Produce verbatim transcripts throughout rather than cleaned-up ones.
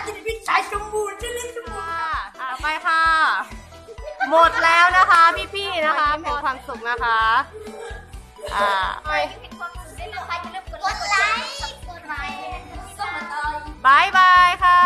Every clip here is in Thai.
จะได้พี่ชายสมบูรณ์จะเล่นสมบูรณ์อ่าไปค่ะหมดแล้วนะคะพี่ๆนะคะแห่งความสุขนะคะอ่าไปเป็นความสุขได้เลยค่ะอย่าลืมกดไลค์กดไลค์ส่งมาต่อยบายบายค่ะ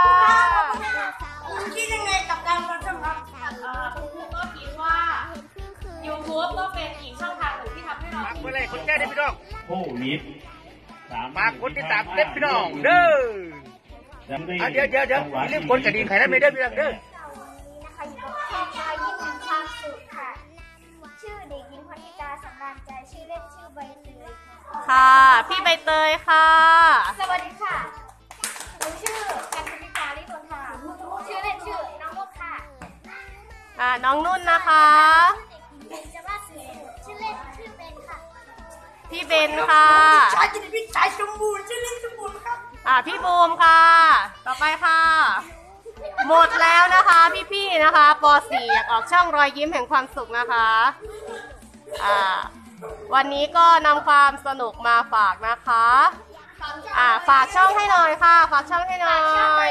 คุณคิดยังไงกับการรับชมครับคุณครูก็คิดว่า ยูทูบ ก็เป็นอีกช่องทางหนึ่งที่ทำให้เราฝากเมื่อไรคนแก้ได้พี่น้องโอ้นิดฝากคนติดตามเด็ดพี่น้องเด้ออ่ะเดี๋ยวเดี๋ยวเดี๋ยวอย่าลืมกดกระดิ่งใครนั้นไม่ได้พี่น้องเด้อนะคะอยู่กับช่องรอยยิ้มแห่งความสุขค่ะชื่อเด็กหญิงพนิกาสำราญใจชื่อเล่นชื่อใบเตยค่ะพี่ใบเตยค่ะสวัสดีค่ะหนูชื่อกันพนิกาลิตนค่ะชื่อเล่นชื่อน้องลูกค่ะอ่าน้องนุ่นนะคะจะว่าสื่อชื่อเล่นชื่อเบนค่ะพี่เบนค่ะชายจะได้พี่ชายสมบูรณ์ชื่อเล่นสมบูรณ์ครับอ่าพี่บูมค่ะต่อไปค่ะหมดแล้วนะคะพี่ๆนะคะป .สี่ อยากออกช่องรอยยิ้มแห่งความสุขนะคะอ่าวันนี้ก็นำความสนุกมาฝากนะคะอ่าฝากช่องให้หน่อยค่ะฝากช่องให้หน่อย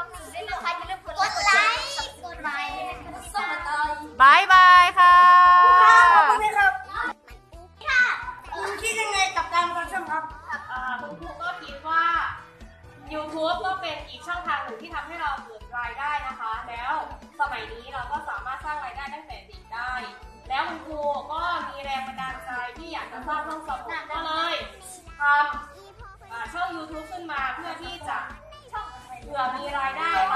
บายบายค่ะขอบคุณครับค่ะคุณคิดยังไงกับการรับชมครับคุณครูก็คิดว่า ยูทูบ ก็เป็นอีกช่องทางหนึ่งที่ทำให้เราเกิดรายได้นะคะแล้วสมัยนี้เราก็สามารถสร้างรายได้ตั้งแต่เด็กได้แล้วคุณครูก็มีแรงบันดาลใจที่อยากจะสร้างห้องสมุดก็เลยทำช่อง ยูทูบ ขึ้นมาเพื่อที่จะเผื่อมีรายได้